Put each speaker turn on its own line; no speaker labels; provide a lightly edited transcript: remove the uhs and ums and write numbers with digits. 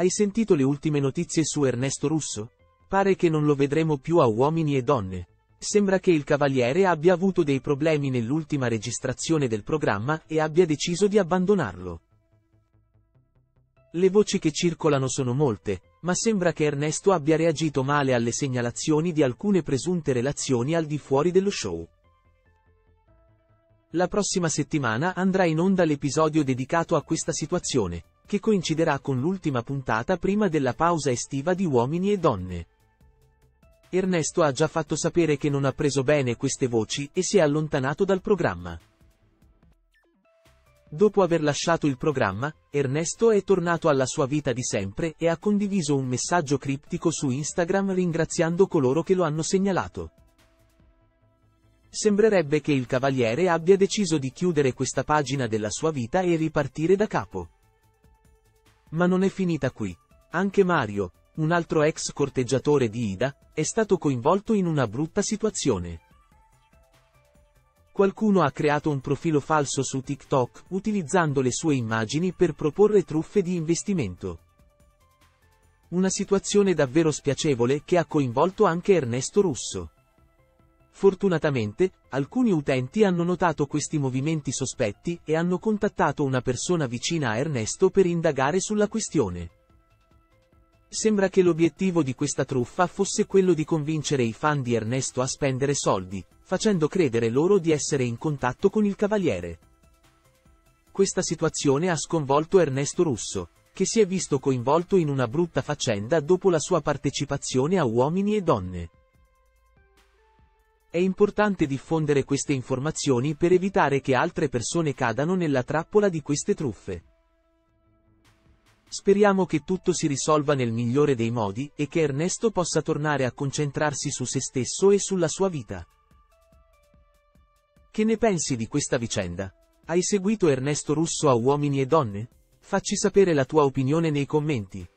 Hai sentito le ultime notizie su Ernesto Russo? Pare che non lo vedremo più a Uomini e Donne. Sembra che il Cavaliere abbia avuto dei problemi nell'ultima registrazione del programma e abbia deciso di abbandonarlo. Le voci che circolano sono molte, ma sembra che Ernesto abbia reagito male alle segnalazioni di alcune presunte relazioni al di fuori dello show. La prossima settimana andrà in onda l'episodio dedicato a questa situazione, che coinciderà con l'ultima puntata prima della pausa estiva di Uomini e Donne. Ernesto ha già fatto sapere che non ha preso bene queste voci e si è allontanato dal programma. Dopo aver lasciato il programma, Ernesto è tornato alla sua vita di sempre e ha condiviso un messaggio criptico su Instagram ringraziando coloro che lo hanno segnalato. Sembrerebbe che il Cavaliere abbia deciso di chiudere questa pagina della sua vita e ripartire da capo. Ma non è finita qui. Anche Mario, un altro ex corteggiatore di Ida, è stato coinvolto in una brutta situazione. Qualcuno ha creato un profilo falso su TikTok, utilizzando le sue immagini per proporre truffe di investimento. Una situazione davvero spiacevole che ha coinvolto anche Ernesto Russo. Fortunatamente, alcuni utenti hanno notato questi movimenti sospetti e hanno contattato una persona vicina a Ernesto per indagare sulla questione. Sembra che l'obiettivo di questa truffa fosse quello di convincere i fan di Ernesto a spendere soldi, facendo credere loro di essere in contatto con il Cavaliere. Questa situazione ha sconvolto Ernesto Russo, che si è visto coinvolto in una brutta faccenda dopo la sua partecipazione a Uomini e Donne. È importante diffondere queste informazioni per evitare che altre persone cadano nella trappola di queste truffe. Speriamo che tutto si risolva nel migliore dei modi e che Ernesto possa tornare a concentrarsi su se stesso e sulla sua vita. Che ne pensi di questa vicenda? Hai seguito Ernesto Russo a Uomini e Donne? Facci sapere la tua opinione nei commenti.